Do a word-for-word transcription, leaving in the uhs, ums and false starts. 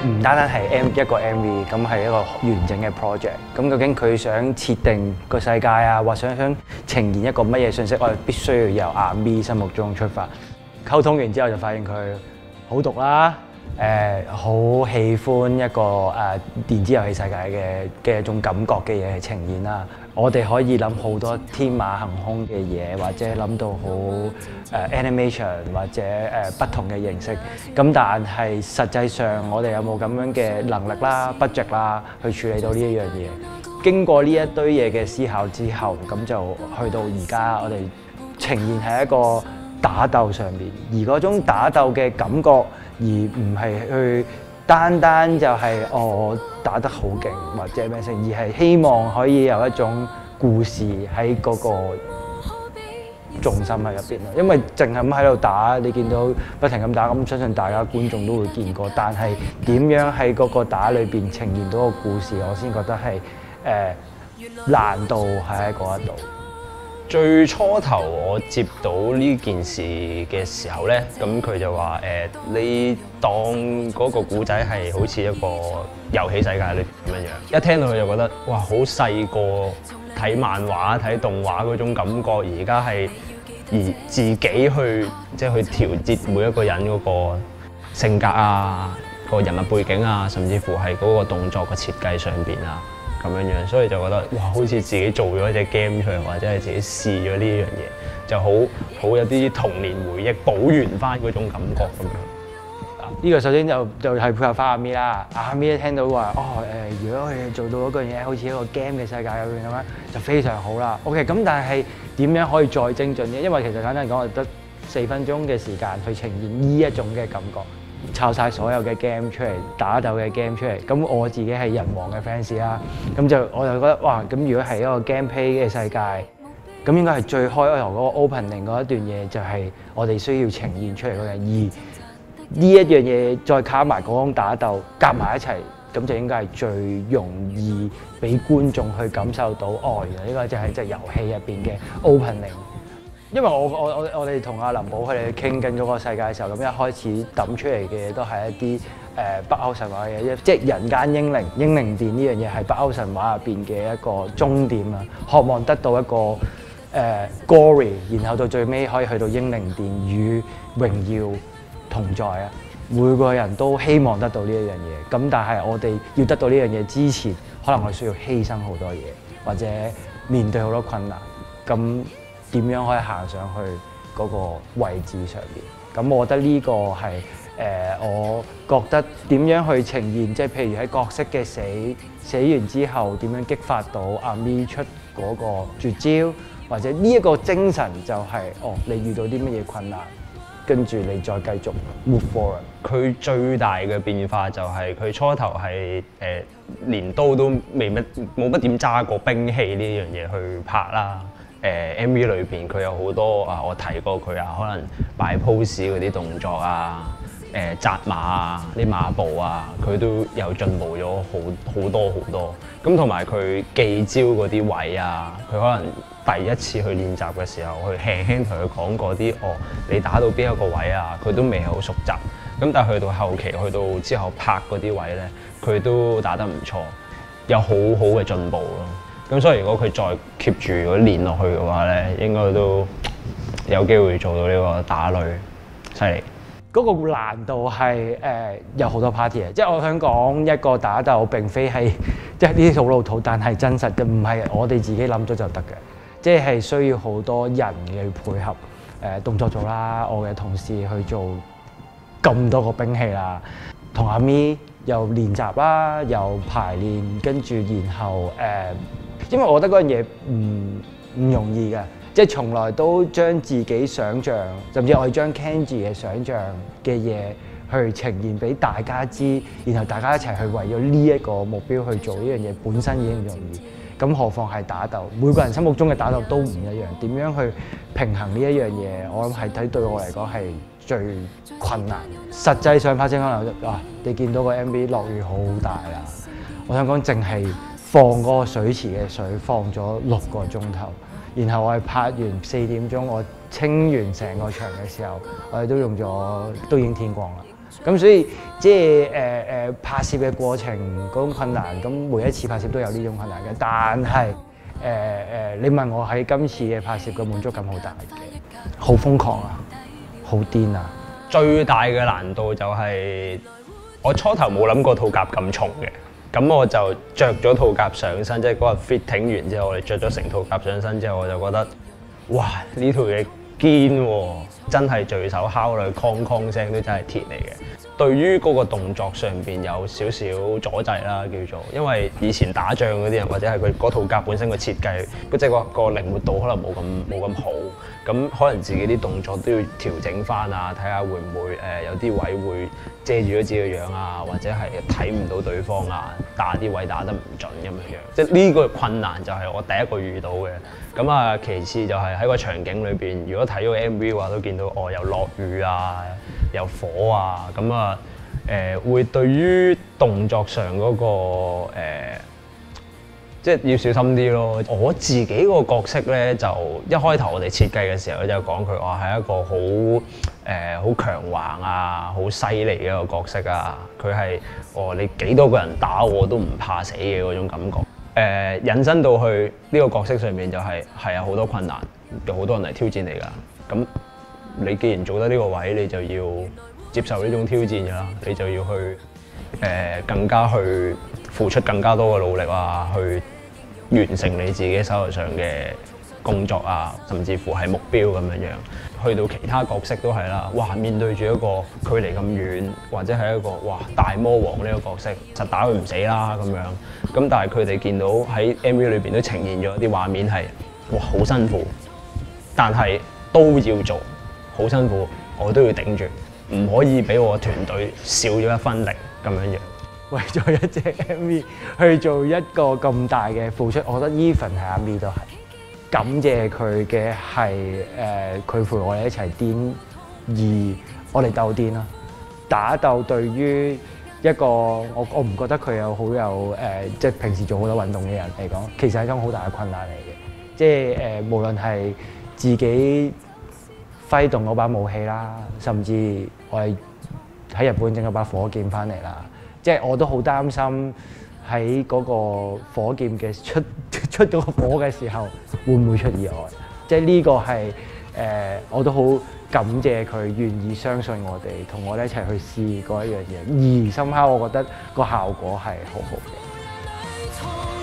唔單單係 M 一個 M V， 咁係一個完整嘅 project。咁究竟佢想設定個世界啊，或想想呈現一個乜嘢信息，我哋必須要由阿咪心目中出發。溝通完之後就發現佢好毒啦，誒、呃、好喜歡一個誒、呃、電子遊戲世界嘅嘅一種感覺嘅嘢去呈現啦。我哋可以諗好多天馬行空嘅嘢，或者諗到好誒、呃、animation 或者誒、呃、不同嘅形式。咁但係實際上我哋有冇咁樣嘅能力啦、budget 啦，去處理到呢一樣嘢？經過呢一堆嘢嘅思考之後，咁就去到而家我哋呈現係一個打鬥上面，而嗰種打鬥嘅感覺，而唔係去單單就係、是、哦我打得好勁或者咩聲，而係希望可以有一種故事喺嗰個重心喺入邊咯。因為淨係咁喺度打，你見到不停咁打，咁相信大家觀眾都會見過。但係點樣喺嗰個打裏邊呈現到個故事，我先覺得係誒、呃、難度係喺嗰一度。 最初頭我接到呢件事嘅時候咧，咁佢就話誒、呃，你當嗰個古仔係好似一個遊戲世界裏咁樣樣。一聽到佢就覺得哇，好細個睇漫畫睇動畫嗰種感覺，而家係而自己去即係去調節每一個人嗰個性格啊、個人物背景啊，甚至乎係嗰個動作嘅設計上邊啊。咁樣樣，所以就覺得哇，好似自己做咗一隻 game 出嚟，或者係自己試咗呢樣嘢，就好好有啲童年回憶，補完翻嗰種感覺咁樣。 呢個首先就就係配合翻阿咪啦。阿咪一聽到話哦誒、呃，如果佢做到嗰樣嘢，好似一個 game 嘅世界入邊咁樣，就非常好啦。OK， 咁但係點樣可以再精進嘅？因為其實簡單嚟講，我得四分鐘嘅時間去呈現呢一種嘅感覺。抄晒所有嘅 game 出嚟，打鬥嘅 game 出嚟。咁我自己係人王嘅 fans 啦，咁就我就覺得哇，咁如果係一個 gameplay 嘅世界，咁應該係最開頭嗰個 opening 嗰一段嘢，就係我哋需要呈現出嚟嗰樣。而呢一樣嘢再卡埋嗰種打鬥，夾埋一齊，咁就應該係最容易俾觀眾去感受到，哦，原來呢個就係隻遊戲入邊嘅 opening。因為我我我我哋同阿林寶佢哋傾緊嗰個世界嘅時候，咁一開始揼出嚟嘅嘢都係一啲誒、呃、北歐神話嘅嘢，即係人間英靈英靈殿呢樣嘢係北歐神話入邊嘅一個終點啊，渴望得到一個誒、呃、glory， 然後到最尾可以去到英靈殿與榮耀同在啊！每個人都希望得到呢一樣嘢，咁但係我哋要得到呢樣嘢之前，可能我需要犧牲好多嘢，或者面對好多困難，咁。點樣可以行上去嗰個位置上邊？咁我覺得呢個係誒、呃，我覺得點樣去呈現，即係譬如喺角色嘅死死完之後，點樣激發到阿咪出嗰個絕招，或者呢一個精神就係、是、哦，你遇到啲乜嘢困難，跟住你再繼續 move forward。 佢最大嘅變化就係佢初頭係誒連刀都未乜冇乜點揸過兵器呢樣嘢去拍啦。誒、呃、M V 裏邊佢有好多啊，我提過佢啊，可能擺 pose 嗰啲動作啊，誒、呃、紮馬啊，啲馬步啊，佢都有進步咗好好多好多。咁同埋佢記招嗰啲位啊，佢可能第一次去練習嘅時候，去輕輕同佢講過啲哦，你打到邊一個位啊，佢都未係好熟習。咁但係去到後期，去到之後拍嗰啲位咧，佢都打得唔錯，有好好嘅進步咯。咁所以如果佢再 keep 住如果練落去嘅話咧，應該都有機會做到呢個打女，犀利。 嗰個難度係誒、呃、有好多 party 嘅，即係我想講一個打鬥並非係即係呢啲好老土，但係真實嘅，唔係我哋自己諗咗就得嘅，即係需要好多人嘅配合，誒、呃、動作組啦，我嘅同事去做咁多個兵器啦，同阿咪又練習啦，又排練，跟住然後誒。呃因為我覺得嗰樣嘢唔唔容易嘅，即係從來都將自己想像，甚至我哋將 Kenji 嘅想像嘅嘢去呈現俾大家知，然後大家一齊去為咗呢一個目標去做呢樣嘢，本身已經唔容易。咁何況係打鬥，每個人心目中嘅打鬥都唔一樣，點樣去平衡呢一樣嘢？我諗係睇對我嚟講係最困難。實際上發生可能啊，你見到個 M V 落雨好大啦，我想講淨係。放嗰個水池嘅水放咗六個鐘頭，然後我係拍完四點鐘，我清完成個場嘅時候，我哋都用咗都已經天光啦。 咁所以即係誒誒拍攝嘅過程嗰種困難，咁每一次拍攝都有呢種困難嘅。但係誒誒，你問我喺今次嘅拍攝嘅滿足感好大嘅，好瘋狂啊，好癲啊！ 最大嘅難度就係我初頭冇諗過套甲咁重嘅。咁我就着咗套甲上身，即係嗰日 fitting 完之後，我哋着咗成套甲上身之後，我就覺得，哇！呢套嘢堅喎，真係隨手敲落去，哐哐聲都真係鐵嚟嘅。對於嗰個動作上邊有少少阻滯啦，叫做，因為以前打仗嗰啲人或者係佢嗰套甲本身個設計，即係個個靈活度可能冇咁冇咁好，咁可能自己啲動作都要調整翻啊，睇下會唔會誒、呃、有啲位會遮住咗自己嘅樣啊，或者係睇唔到對方啊，打啲位打得唔準咁樣樣，即係呢個困難就係我第一個遇到嘅。咁啊，其次就係喺個場景裏邊，如果睇咗 M V 嘅話，都見到哦，有落雨啊，有火啊，咁啊誒、呃、會對於動作上嗰、那個、呃、即係要小心啲咯。我自己個角色咧，就一開頭我哋設計嘅時候咧，就講佢話係一個好誒好強橫啊、好犀利嘅一個角色啊。佢係哦，你幾多個人打我都唔怕死嘅嗰種感覺。誒、呃、引申到去呢個角色上面就係係有好多困難，有好多人嚟挑戰你㗎。咁你既然做得呢個位，你就要接受呢種挑戰㗎啦。你就要去誒、呃、更加去付出更加多嘅努力啊，去完成你自己手頭上嘅工作啊，甚至乎係目標咁樣樣。去到其他角色都係啦，哇！面對住一個距離咁遠，或者係一個哇大魔王呢個角色，實打佢唔死啦咁樣。咁但係佢哋見到喺 M V 裏邊都呈現咗啲畫面係哇好辛苦，但係都要做，好辛苦，我都要頂住，唔可以俾我團隊少咗一分力咁樣樣。 為咗一隻 M V 去做一個咁大嘅付出，我覺得 even 係阿咪都係。感謝佢嘅係誒，佢陪我哋一齊癲，而我哋鬥癲啦。打鬥對於一個我我唔覺得佢有好有誒、呃，即係平時做好多運動嘅人嚟講，其實係一種好大嘅困難嚟嘅。即係誒、呃，無論係自己揮動嗰把武器啦，甚至我哋喺日本整咗把火劍翻嚟啦，即係我都好擔心。喺嗰個火劍嘅出出咗個火嘅時候，會唔會出意外？即係呢個係誒、呃，我都好感謝佢願意相信我哋，同我哋一齊去試嗰一樣嘢。而深刻，我覺得個效果係好好嘅。